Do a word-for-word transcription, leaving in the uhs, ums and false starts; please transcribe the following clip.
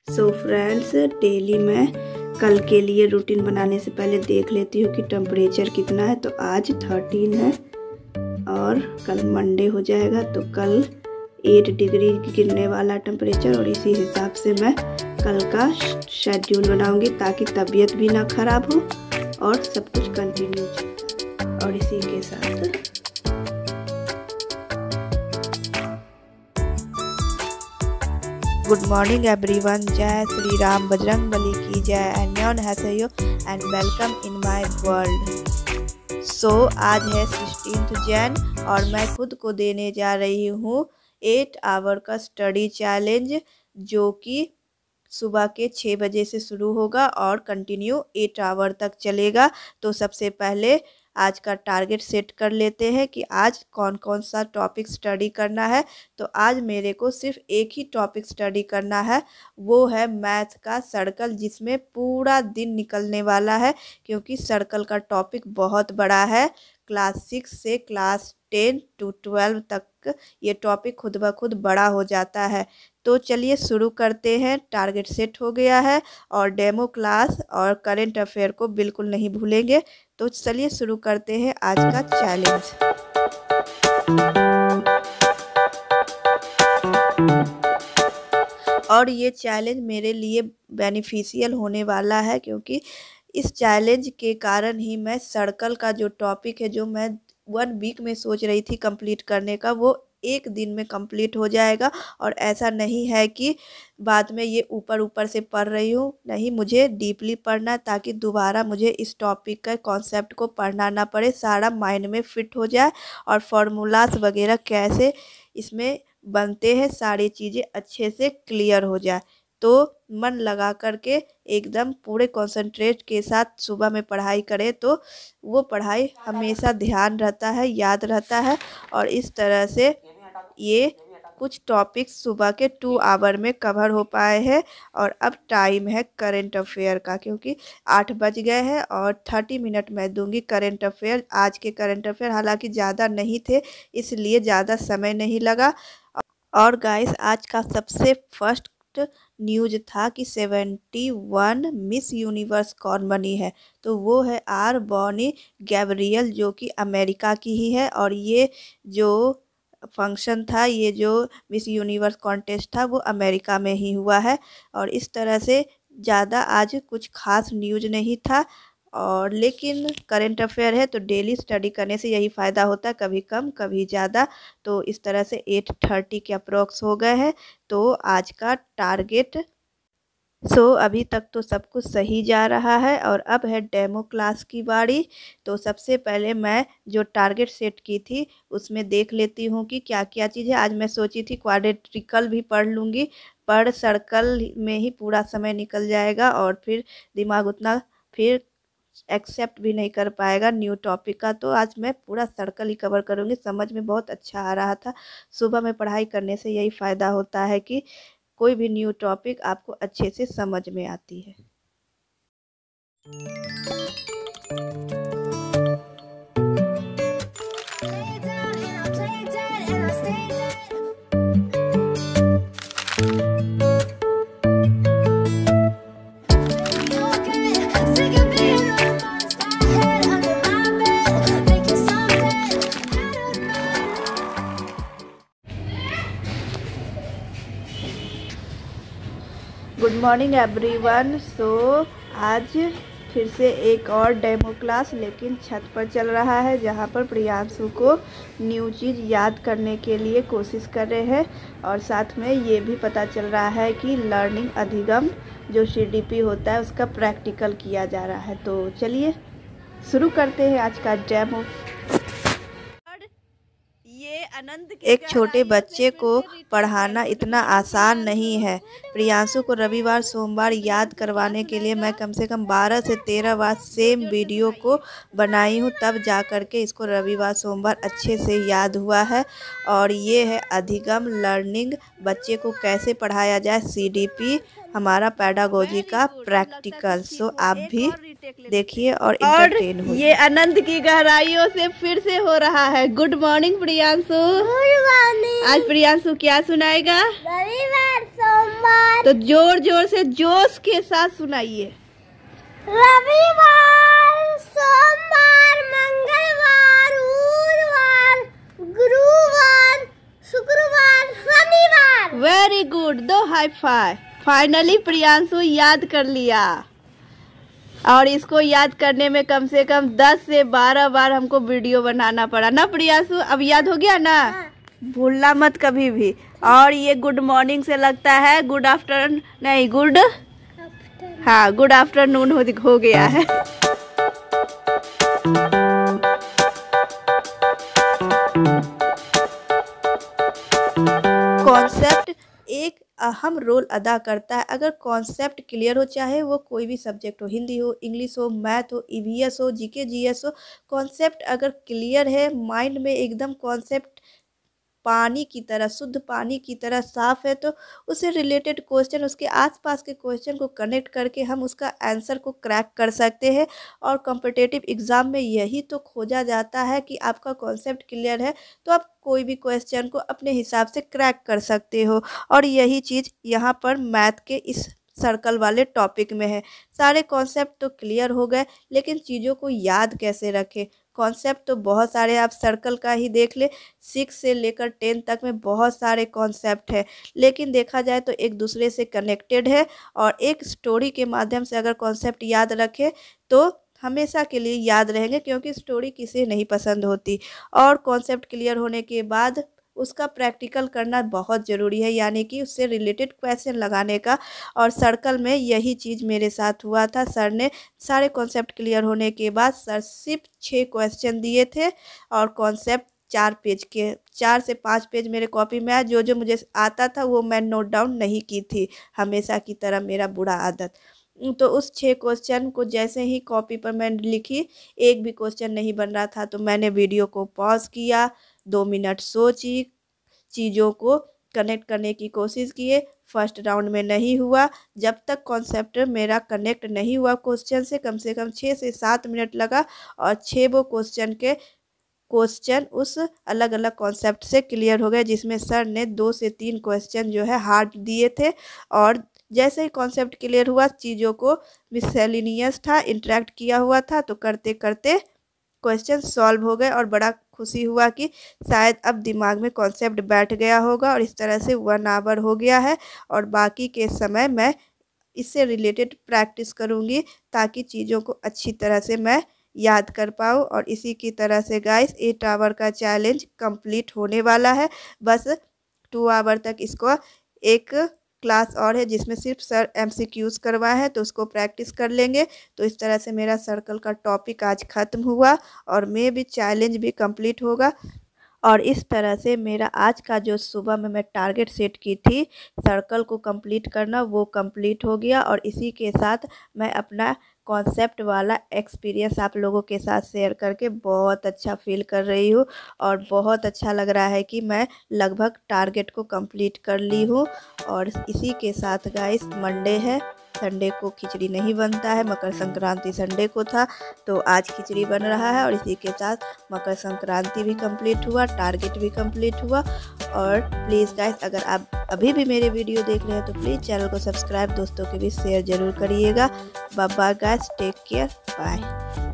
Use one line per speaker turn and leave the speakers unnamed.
So friends, daily मैं कल के लिए रूटीन बनाने से पहले देख लेती हूँ कि टेम्परेचर कितना है। तो आज थर्टीन है और कल मंडे हो जाएगा, तो कल एट डिग्री गिरने वाला टेम्परेचर, और इसी हिसाब से मैं कल का शेड्यूल बनाऊंगी ताकि तबीयत भी ना ख़राब हो और सब कुछ कंटिन्यू चले। और इसी के साथ गुड मॉर्निंग एवरीवन, जय श्री राम, बजरंग बली की जय, एंड हैसयो and welcome in my world. So आज है सिक्सटीन्थ जैन और मैं खुद को देने जा रही हूँ एट आवर का स्टडी चैलेंज, जो कि सुबह के छः बजे से शुरू होगा और कंटिन्यू एट आवर तक चलेगा। तो सबसे पहले आज का टारगेट सेट कर लेते हैं कि आज कौन कौन सा टॉपिक स्टडी करना है। तो आज मेरे को सिर्फ एक ही टॉपिक स्टडी करना है, वो है मैथ का सर्कल, जिसमें पूरा दिन निकलने वाला है, क्योंकि सर्कल का टॉपिक बहुत बड़ा है। क्लास सिक्स से क्लास टेन टू ट्वेल्व तक ये टॉपिक खुद ब खुद बड़ा हो जाता है। तो चलिए शुरू करते हैं। टारगेट सेट हो गया है और डेमो क्लास और करेंट अफेयर को बिल्कुल नहीं भूलेंगे। तो चलिए शुरू करते हैं आज का चैलेंज। और ये चैलेंज मेरे लिए बेनिफिशियल होने वाला है, क्योंकि इस चैलेंज के कारण ही मैं सर्कल का जो टॉपिक है, जो मैं वन वीक में सोच रही थी कंप्लीट करने का, वो एक दिन में कंप्लीट हो जाएगा। और ऐसा नहीं है कि बाद में ये ऊपर ऊपर से पढ़ रही हूँ, नहीं, मुझे डीपली पढ़ना है ताकि दोबारा मुझे इस टॉपिक का कॉन्सेप्ट को पढ़ना ना पड़े, सारा माइंड में फिट हो जाए और फार्मूलास वगैरह कैसे इसमें बनते हैं सारी चीज़ें अच्छे से क्लियर हो जाए। तो मन लगा करके एकदम पूरे कंसंट्रेट के साथ सुबह में पढ़ाई करें तो वो पढ़ाई हमेशा ध्यान रहता है, याद रहता है। और इस तरह से ये कुछ टॉपिक्स सुबह के टू आवर में कवर हो पाए हैं। और अब टाइम है करेंट अफेयर का, क्योंकि आठ बज गए हैं और थर्टी मिनट मैं दूंगी करेंट अफेयर। आज के करेंट अफेयर हालांकि ज़्यादा नहीं थे, इसलिए ज़्यादा समय नहीं लगा। और गाइस, आज का सबसे फर्स्ट न्यूज था कि सेवेंटी वन मिस यूनिवर्स कौन बनी है, तो वो है आर बॉनी गैब्रियल, जो कि अमेरिका की ही है। और ये जो फंक्शन था, ये जो मिस यूनिवर्स कॉन्टेस्ट था, वो अमेरिका में ही हुआ है। और इस तरह से ज़्यादा आज कुछ खास न्यूज नहीं था, और लेकिन करेंट अफेयर है तो डेली स्टडी करने से यही फ़ायदा होता है, कभी कम कभी ज़्यादा। तो इस तरह से एट थर्टी के अप्रोक्स हो गए हैं तो आज का टारगेट। सो so, अभी तक तो सब कुछ सही जा रहा है और अब है डेमो क्लास की बारी। तो सबसे पहले मैं जो टारगेट सेट की थी उसमें देख लेती हूँ कि क्या क्या चीज़ है। आज मैं सोची थी क्वाड्रेटिकल भी पढ़ लूँगी, पर सर्कल में ही पूरा समय निकल जाएगा और फिर दिमाग उतना फिर एक्सेप्ट भी नहीं कर पाएगा न्यू टॉपिक का। तो आज मैं पूरा सर्कल ही कवर करूँगी। समझ में बहुत अच्छा आ रहा था। सुबह में पढ़ाई करने से यही फ़ायदा होता है कि कोई भी न्यू टॉपिक आपको अच्छे से समझ में आती है। Good morning everyone. सो आज फिर से एक और डेमो क्लास, लेकिन छत पर चल रहा है, जहाँ पर प्रियांशु को न्यू चीज़ याद करने के लिए कोशिश कर रहे हैं। और साथ में ये भी पता चल रहा है कि लर्निंग अधिगम जो सी डी पी होता है उसका प्रैक्टिकल किया जा रहा है। तो चलिए शुरू करते हैं आज का डेमो। एक छोटे बच्चे को पढ़ाना इतना आसान नहीं है। प्रियांशु को रविवार सोमवार याद करवाने के लिए मैं कम से कम बारह से तेरह बार सेम वीडियो को बनाई हूँ, तब जा कर के इसको रविवार सोमवार अच्छे से याद हुआ है। और ये है अधिगम लर्निंग, बच्चे को कैसे पढ़ाया जाए सी डी पी हमारा पेडागोजी का प्रैक्टिकल। सो आप भी देखिए और इंटरटेन होइए। ये अनंत की गहराइयों से फिर से हो रहा है। Good morning Priyanshu.
Good morning.
आज प्रियांशु क्या सुनाएगा?
रविवार, सोमवार।
तो जोर जोर से जोश के साथ सुनाइए।
रविवार, सोमवार, मंगलवार, बुधवार, गुरुवार, शुक्रवार, शनिवार।
वेरी गुड, दो हाई फाइव। फाइनली प्रियांशु याद कर लिया, और इसको याद करने में कम से कम दस से बारह बार हमको वीडियो बनाना पड़ा ना प्रियांशु। अब याद हो गया ना?
हाँ।
भूलना मत कभी भी। और ये गुड मॉर्निंग से लगता है गुड आफ्टरनून, नहीं गुड, हाँ गुड आफ्टरनून हो, हो गया है। कॉन्सेप्ट एक अहम रोल अदा करता है। अगर कॉन्सेप्ट क्लियर हो, चाहे वो कोई भी सब्जेक्ट हो, हिंदी हो, इंग्लिश हो, मैथ हो, ईवीएस हो, जीके जीएस हो, कॉन्सेप्ट अगर क्लियर है, माइंड में एकदम कॉन्सेप्ट पानी की तरह, शुद्ध पानी की तरह साफ है, तो उससे रिलेटेड क्वेश्चन, उसके आसपास के क्वेश्चन को कनेक्ट करके हम उसका आंसर को क्रैक कर सकते हैं। और कॉम्पिटिटिव एग्ज़ाम में यही तो खोजा जाता है कि आपका कॉन्सेप्ट क्लियर है तो आप कोई भी क्वेश्चन को अपने हिसाब से क्रैक कर सकते हो। और यही चीज़ यहाँ पर मैथ के इस सर्कल वाले टॉपिक में है। सारे कॉन्सेप्ट तो क्लियर हो गए, लेकिन चीज़ों को याद कैसे रखें? कॉन्सेप्ट तो बहुत सारे, आप सर्कल का ही देख ले, सिक्स से लेकर टेन तक में बहुत सारे कॉन्सेप्ट है, लेकिन देखा जाए तो एक दूसरे से कनेक्टेड है। और एक स्टोरी के माध्यम से अगर कॉन्सेप्ट याद रखें तो हमेशा के लिए याद रहेंगे, क्योंकि स्टोरी किसे नहीं पसंद होती। और कॉन्सेप्ट क्लियर होने के बाद उसका प्रैक्टिकल करना बहुत ज़रूरी है, यानी कि उससे रिलेटेड क्वेश्चन लगाने का। और सर्कल में यही चीज़ मेरे साथ हुआ था। सर ने सारे कॉन्सेप्ट क्लियर होने के बाद सर सिर्फ छः क्वेश्चन दिए थे, और कॉन्सेप्ट चार पेज के, चार से पाँच पेज मेरे कॉपी में आया। जो जो मुझे आता था वो मैं नोट डाउन नहीं की थी, हमेशा की तरह मेरा बुरा आदत। तो उस छः क्वेश्चन को जैसे ही कॉपी पर मैंने लिखी, एक भी क्वेश्चन नहीं बन रहा था, तो मैंने वीडियो को पॉज किया, दो मिनट सोची, चीज़ों को कनेक्ट करने की कोशिश किए। फर्स्ट राउंड में नहीं हुआ। जब तक कॉन्सेप्ट मेरा कनेक्ट नहीं हुआ क्वेश्चन से, कम से कम छः से सात मिनट लगा, और छः वो क्वेश्चन के क्वेश्चन उस अलग अलग कॉन्सेप्ट से क्लियर हो गए, जिसमें सर ने दो से तीन क्वेश्चन जो है हार्ड दिए थे। और जैसे ही कॉन्सेप्ट क्लियर हुआ, चीज़ों को मिससेलेनियस था, इंटरेक्ट किया हुआ था, तो करते करते क्वेश्चन सॉल्व हो गए। और बड़ा खुशी हुआ कि शायद अब दिमाग में कॉन्सेप्ट बैठ गया होगा। और इस तरह से वन आवर हो गया है, और बाकी के समय मैं इससे रिलेटेड प्रैक्टिस करूँगी, ताकि चीज़ों को अच्छी तरह से मैं याद कर पाऊँ। और इसी की तरह से गाइस एट आवर का चैलेंज कंप्लीट होने वाला है। बस टू आवर तक इसको एक क्लास और है, जिसमें सिर्फ सर एमसीक्यूज़ करवाए हैं, तो उसको प्रैक्टिस कर लेंगे। तो इस तरह से मेरा सर्कल का टॉपिक आज ख़त्म हुआ, और मे भी चैलेंज भी कंप्लीट होगा। और इस तरह से मेरा आज का जो सुबह में मैं टारगेट सेट की थी सर्कल को कंप्लीट करना, वो कंप्लीट हो गया। और इसी के साथ मैं अपना कॉन्सेप्ट वाला एक्सपीरियंस आप लोगों के साथ शेयर करके बहुत अच्छा फील कर रही हूँ, और बहुत अच्छा लग रहा है कि मैं लगभग टारगेट को कंप्लीट कर ली हूँ। और इसी के साथ गाइस मंडे है, संडे को खिचड़ी नहीं बनता है, मकर संक्रांति संडे को था, तो आज खिचड़ी बन रहा है। और इसी के साथ मकर संक्रांति भी कंप्लीट हुआ, टारगेट भी कंप्लीट हुआ। और प्लीज़ गाइस, अगर आप अभी भी मेरे वीडियो देख रहे हैं तो प्लीज़ चैनल को सब्सक्राइब, दोस्तों के बीच शेयर ज़रूर करिएगा। Bye bye guys, take care, bye.